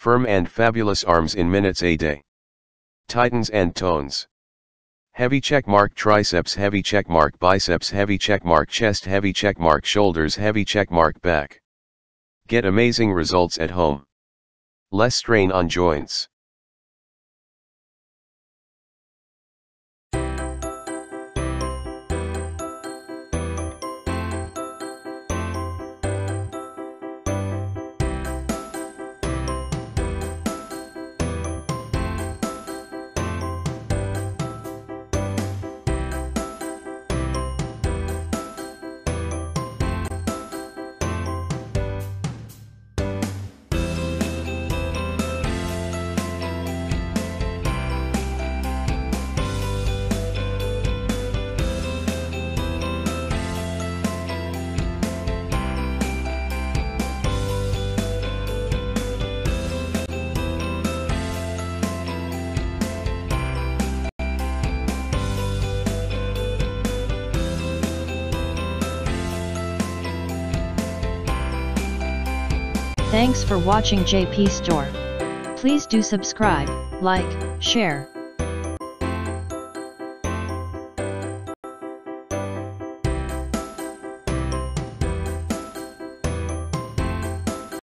Firm and fabulous arms in minutes a day. Titans and tones. Heavy checkmark triceps, heavy checkmark biceps, heavy checkmark chest, heavy checkmark shoulders, heavy checkmark back. Get amazing results at home. Less strain on joints. Thanks for watching JP Store. Please do subscribe, like, share,